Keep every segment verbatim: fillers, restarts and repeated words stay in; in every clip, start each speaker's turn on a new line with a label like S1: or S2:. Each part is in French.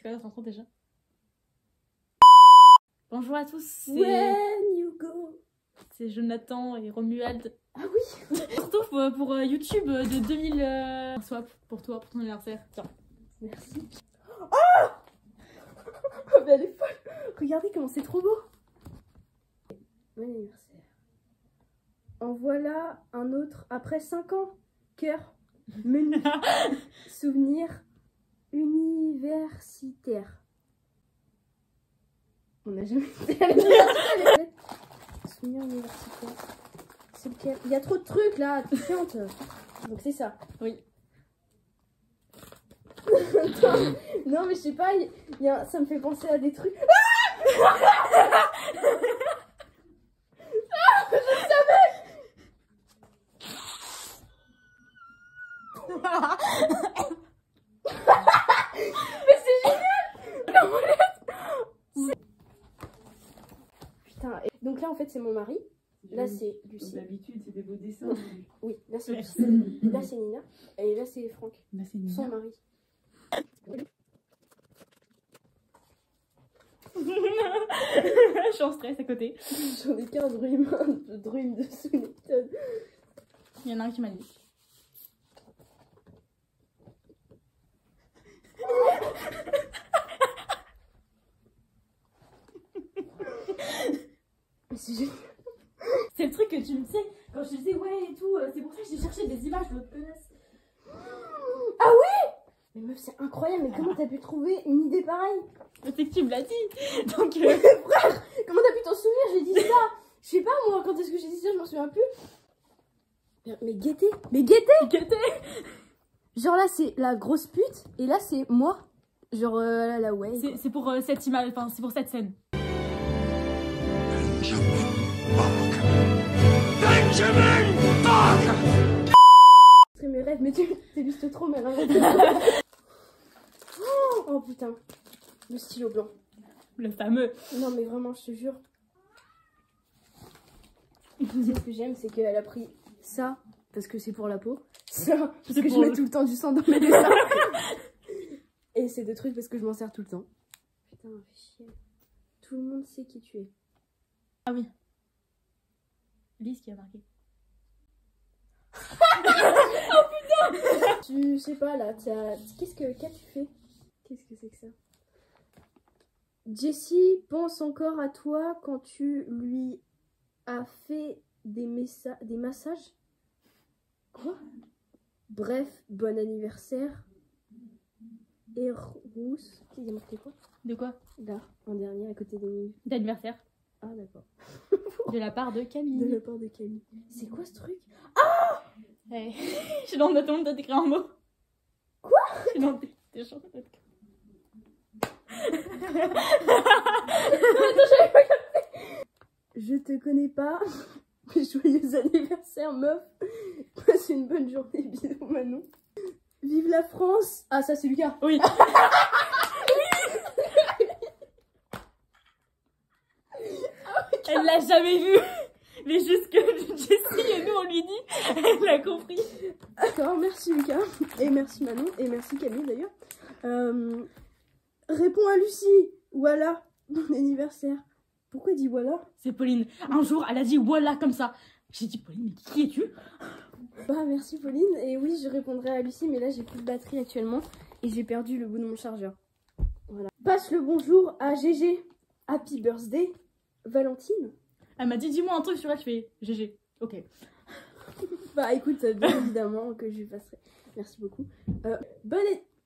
S1: quoi notre intro déjà? Bonjour à tous, c'est
S2: When you go.
S1: C'est Jonathan et Romuald.
S2: Ah oui.
S1: On se retrouve pour, pour euh, YouTube de deux mille... Euh... Swap pour toi, pour ton anniversaire. Tiens.
S2: Merci. Oh, oh mais elle est folle. Regardez comment c'est trop beau. Bon anniversaire. En voilà un autre après cinq ans. Cœur. Menu. Souvenir universitaire. On n'a jamais fait à l'université. Souvenir universitaire. C'est lequel? Il y a trop de trucs là, tu chantes. Donc c'est ça.
S1: Oui.
S2: non, non mais je sais pas, il y a, ça me fait penser à des trucs. Ah, je savais. Mais c'est génial. Putain, et donc là en fait c'est mon mari. Là c'est Lucie.
S3: D'habitude c'est des beaux dessins.
S2: Oui, là c'est Lucie. Là c'est Nina. Et là c'est Franck.
S1: Là c'est Nina.
S2: Son mari.
S1: Je suis en stress à côté.
S2: J'en ai qu'un drume, un drume de sous-méthode.
S1: Il y en a un qui m'a dit.
S2: C'est génial.
S1: C'est le truc que tu me sais, quand je te disais ouais et tout, c'est pour ça que j'ai cherché des images de l'autre connasse.
S2: Ah oui. Mais meuf c'est incroyable, mais comment t'as pu trouver une idée pareille?
S1: C'est que tu me l'as dit. Donc euh...
S2: frère, comment t'as pu t'en souvenir? J'ai dit ça. Je sais pas moi, quand est-ce que j'ai dit ça, je m'en souviens plus. Mais guettez, mais guettez,
S1: guettez.
S2: Genre là c'est la grosse pute, et là c'est moi. Genre euh, là, là ouais.
S1: C'est pour euh, cette image, enfin c'est pour cette scène.
S4: Benjamin Bach.
S2: C'est mes rêves, mais tu t'illustres trop mal. oh, oh putain, le stylo blanc.
S1: Le fameux.
S2: Non mais vraiment, je te jure. Tu sais ce que j'aime, c'est qu'elle a pris ça, parce que c'est pour la peau. Ça, parce que je mets le... tout le temps du sang dans mes dessins. Et ces deux trucs parce que je m'en sers tout le temps. Putain, fais chier. Tout le monde sait qui tu es.
S1: Ah oui. Lise qui a marqué.
S2: Oh putain. Tu sais pas là, qu'est-ce que qu'as-tu fait? Qu'est-ce que c'est que ça? Jessie pense encore à toi quand tu lui as fait des, des massages. Quoi? Bref, bon anniversaire. Et rousse. Il y a marqué quoi?
S1: De quoi?
S2: Là, en dernier, à côté de nous.
S1: D'anniversaire.
S2: Ah d'accord.
S1: De la part de Camille.
S2: De la part de Camille. C'est quoi ce truc? Ah
S1: hey. Je suis dans le monde d'écrire un mot.
S2: Quoi?
S1: Je suis dans le des choses.
S2: Je te connais pas. Joyeux anniversaire meuf. Passe une bonne journée. Bisous Manon. Vive la France. Ah ça c'est Lucas.
S1: Oui. Elle l'a jamais vu. Mais juste que Jessie et nous on lui dit, elle l'a compris.
S2: D'accord, merci Lucas. Et merci Manon. Et merci Camille d'ailleurs. Euh, réponds à Lucie. Voilà. Bon anniversaire. Pourquoi elle dit voilà?
S1: C'est Pauline. Un jour elle a dit voilà comme ça. J'ai dit Pauline, mais qui es-tu?
S2: Bah merci Pauline. Et oui je répondrai à Lucie, mais là j'ai plus de batterie actuellement. Et j'ai perdu le bout de mon chargeur. Voilà. Passe le bonjour à G G. Happy birthday. Valentine.
S1: Elle m'a dit dis-moi un truc sur elle, je fais G G. Ok.
S2: Bah écoute, bien évidemment que je lui passerai. Merci beaucoup. Euh, bon,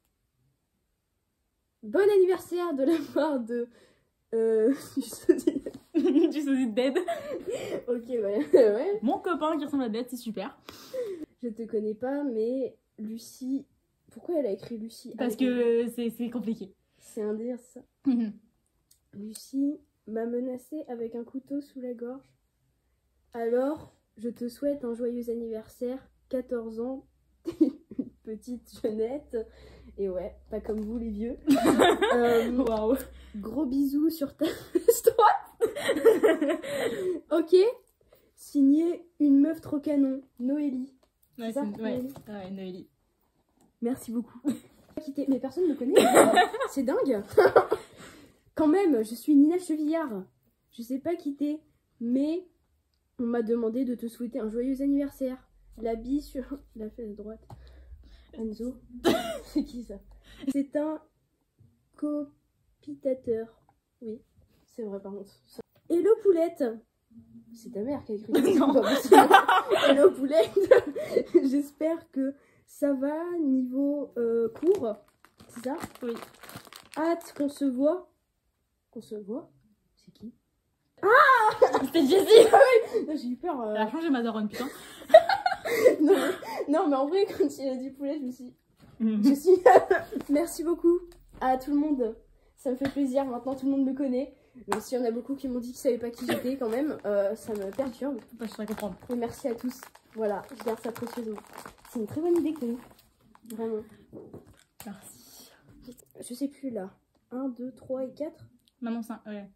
S2: bon anniversaire de la part de... Euh, du sosie
S1: du sosie de Dead.
S2: Ok, ouais. ouais.
S1: Mon copain qui ressemble à Dead, c'est super.
S2: Je te connais pas, mais Lucie... Pourquoi elle a écrit Lucie?
S1: Parce que c'est compliqué.
S2: C'est un délire, ça. Lucie m'a menacé avec un couteau sous la gorge. Alors, je te souhaite un joyeux anniversaire. quatorze ans, une petite jeunette. Et ouais, pas comme vous les vieux. euh,
S1: Waouh.
S2: Gros bisous sur ta fesse droite. Ok. Signé une meuf trop canon, Noélie.
S1: Ouais,
S2: ça,
S1: ouais. ouais, Noélie.
S2: Merci beaucoup. quitter. Mais personne ne me connaît. C'est dingue. Quand même, je suis Nina Chevillard. Je sais pas quitter, mais on m'a demandé de te souhaiter un joyeux anniversaire. La bille sur la fesse droite. Enzo. C'est qui ça? C'est un copitateur. Oui, c'est vrai par contre. Hello Poulette. C'est ta mère qui a écrit ça.
S1: Non.
S2: Pas possible. Hello Poulette. J'espère que ça va niveau euh, cours. C'est ça?
S1: Oui.
S2: Hâte qu'on se voit. Qu'on se voit? C'est qui?
S1: C'était Jessie.
S2: Non, j'ai eu peur. euh.
S1: Elle a changé ma daronne, putain.
S2: non, mais... non, mais en vrai, quand il a dit poulet, je me suis dit,
S1: Mhm.
S2: je suis... Merci beaucoup à tout le monde. Ça me fait plaisir. Maintenant, tout le monde me connaît. Même s'il y en a beaucoup qui m'ont dit qu'ils savaient pas qui j'étais, quand même, euh, ça me perturbe.
S1: Bah, je saurais comprendre.
S2: Et merci à tous. Voilà, je garde ça précieusement. C'est une très bonne idée que t'as eue. Vraiment.
S1: Merci.
S2: Je sais plus là. un, deux, trois et quatre.
S1: Maman, ça, ouais.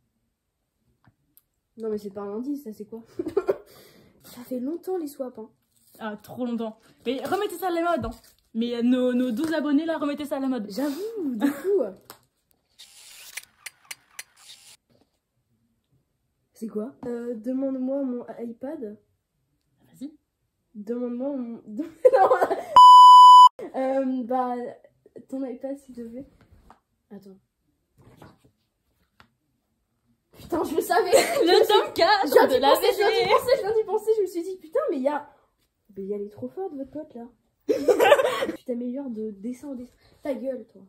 S2: Non, mais c'est pas un indice, ça c'est quoi? Ça fait longtemps les swaps. Hein.
S1: Ah, trop longtemps. Mais remettez ça à la mode. Hein. Mais euh, nos, nos douze abonnés là, remettez ça à la mode.
S2: J'avoue, de fou. C'est quoi? euh, Demande-moi mon iPad.
S1: Vas-y.
S2: Demande-moi mon... Non. euh, bah, ton iPad s'il te plaît. Attends. Putain, je le savais.
S1: Le tome quatre
S2: Je viens
S1: de
S2: d'y
S1: la
S2: penser, je viens d'y
S1: V G.
S2: penser, je viens d'y penser. Je me suis dit, putain, mais il y a... Mais il y a les trop fortes, votre pote, là. Tu t'améliores de dessin en dessin. Ta gueule, toi.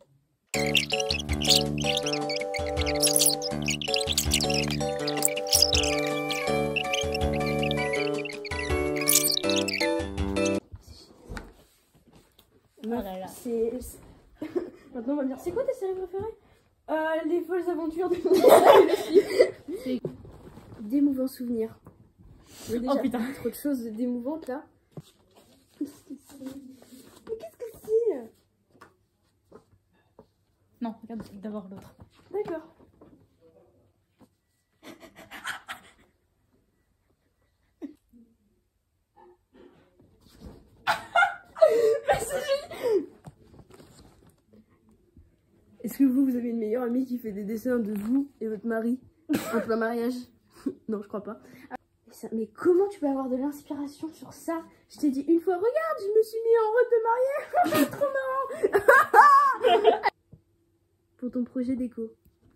S1: Oh là là.
S2: C'est... c'est- Maintenant, on va me dire, c'est quoi ta série préférée? Euh, les folles aventures de...
S1: C'est-
S2: D'émouvants souvenirs. Il y a déjà
S1: Oh putain.
S2: trop de choses d'émouvantes, là. Qu'est-ce que c'est? Mais qu'est-ce que c'est?
S1: Non, regarde d'abord l'autre.
S2: D'accord. Est-ce que vous, vous avez une meilleure amie qui fait des dessins de vous et votre mari? Un plein mariage? Non, je crois pas. Ah, mais, ça- mais comment tu peux avoir de l'inspiration sur ça? Je t'ai dit une fois, regarde, je me suis mis en robe de mariage. C'est trop marrant. Pour ton projet déco.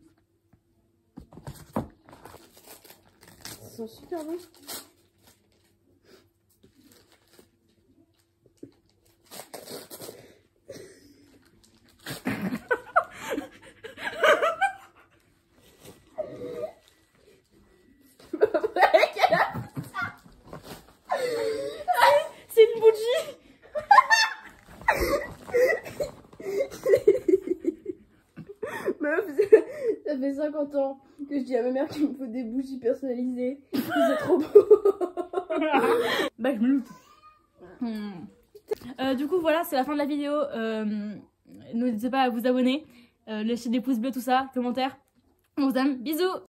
S2: Ils sont super bons.
S1: C'est une bougie.
S2: Meuf, ça fait cinquante ans que je dis à ma mère qu'il me faut des bougies personnalisées. C'est trop beau.
S1: Bah, je me loupe. Hmm. Euh, du coup, voilà, c'est la fin de la vidéo. Euh, N'hésitez pas à vous abonner, euh, laisser des pouces bleus, tout ça, commentaires. On vous aime. Bisous.